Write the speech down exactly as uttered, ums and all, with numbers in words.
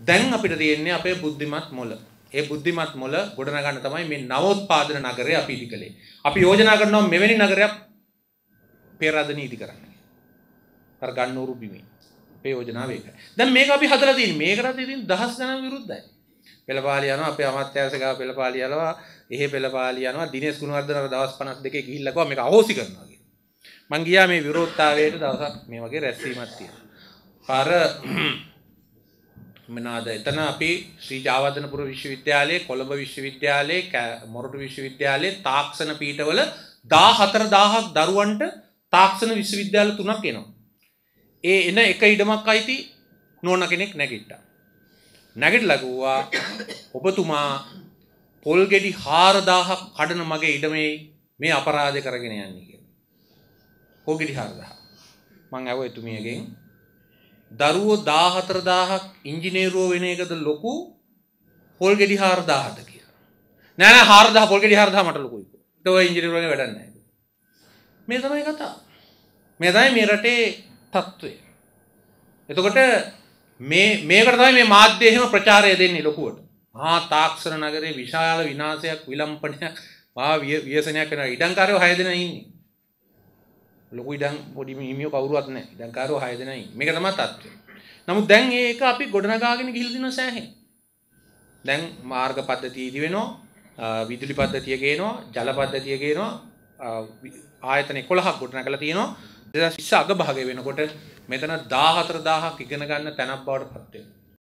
දැන් අපිට තියෙන්නේ අපේ බුද්ධිමත් මොළ. ඒ බුද්ධිමත් මොළ ගොඩනගන්න තමයි මේ නවෝත්පාදන නගරය අපි ඉදි කළේ. අපි යෝජනා කරනවා මෙවැනි නගරයක් පෙරදෙනී ඉදි කරන්න. අර ගන්නෝරු බිමේ. අපේ යෝජනාව ඒකයි. දැන් මේක අපි හදලා තියෙන්නේ. මේකට ඉතින් දහස් ගණන් විරුද්ධයි. පෙළපාලි යනවා අපේ අමාත්‍යාංශ ගාව පෙළපාලි යනවා. එහෙ පෙළපාලි යනවා. දිනේෂ් ගුණවර්ධන දවස් පනස් දෙකේ ගිහිල්ලා කිව්වා මේක අහෝසි කරනවා කියලා. මං ගියා මේ විරෝධතාවයට දවසක් මේ වගේ රැස්වීමක් තියෙනවා. පාර මනාද එතන අපි ශ්‍රී ජාවර්ධනපුර විශ්වවිද්‍යාලයේ කොළඹ විශ්වවිද්‍යාලයේ මොරටු විශ්වවිද්‍යාලයේ තාක්ෂණ පීඨවල දාහතර දහසක් දරුවන්ට තාක්ෂණ විශ්වවිද්‍යාල තුනක් එනවා. ඒ එන එක ඉඩමක් අයිති නෝන කෙනෙක් නැගිට්ටා. නැගිටලා කිව්වා ඔබතුමා පොල් ගෙඩි හාරදාහක් කඩන මගේ ඉඩමේ මේ අපරාධය කරගෙන යන්නේ කියලා. පොල් ගෙඩි හාරදාහක්. මං ඇහුවා එතුමියගෙන් දරුවෝ දාහතර දහසක් ඉංජිනේරුවෝ වෙන එකද ලොකු පොල් ගෙඩි හාරදාහද කියලා. නෑ නෑ හාරදාහ පොල් ගෙඩි හාරදාහ මට ලොකුයි. ඒක ඔය ඉංජිනේරුවෝගේ වැඩක් නෑ. මේ තමයි කතාව. මේ තමයි මේ රටේ තත්ත්වය. එතකොට මේ මේකට තමයි මේ මාධ්‍ය එහෙම ප්‍රචාරය දෙන්නේ ලොකුවට. මහා තාක්ෂණ නගරේ විශාල විනාශයක් විලම්පනයක් මහා ව්‍යසනයක් වෙනවා. ඉඩම්කාරයෝ හය දෙනා ඉන්නේ. ලොකු ඉඩම් පොඩි හිමියෝ කවුරුවත් නැහැ. ඉඩම්කාරයෝ හය දෙනා ඉන්නේ. මේක තමයි තත්ත්වය. නමුත් දැන් මේක අපි ගොඩනගාගෙන ගිහිල්ලා දිනවා සෑහෙන. දැන් මාර්ග පද්ධතිය ඉදි වෙනවා, විදුලි පද්ධතිය ගේනවා, ජල පද්ධතිය ගේනවා, ආයතන එකොළහක් ගොඩනගලා තියෙනවා. දෙදාස් විස්ස අග භාගය වෙනකොට මෙතන දාහතර දහසක් ඉගෙන ගන්න තැනක් බවට පත් වෙනවා.